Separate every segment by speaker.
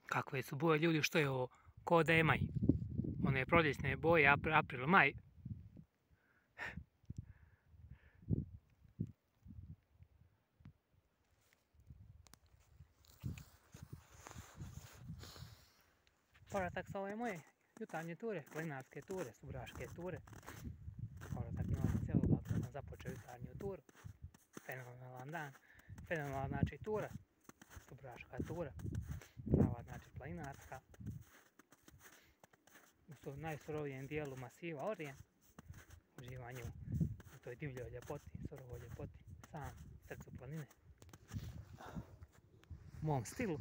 Speaker 1: Kakve su boje, ljudi, što je ovo? Ko da je maj. One proljećne boje, april, maj. Povratak sa ove moje jutarnje ture, planinarske ture, subraške ture. Povratak na cijelo ovako sam započeo jutarnju turu. Fenomenalan dan. Fenomenalna znači tura. Subraška tura. Prava znači planinarska. U najsurovijem dijelu masiva Orijen. Uživanju u toj divljoj ljepoti, surovoj ljepoti, sam srcu planine. U mom stilu.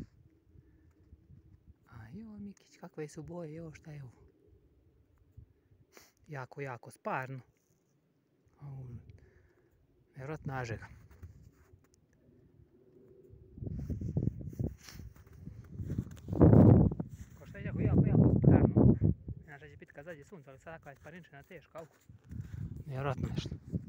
Speaker 1: A joj Mikić, kakve su boje, joj šta je ovo? Jako, jako sparno. Vjerojatna žega. Ko što je jako, jako, jako sparno. Inače će biti kad zađe sunce, ali sad takva je sparinčina teška. Vjerojatno nešto.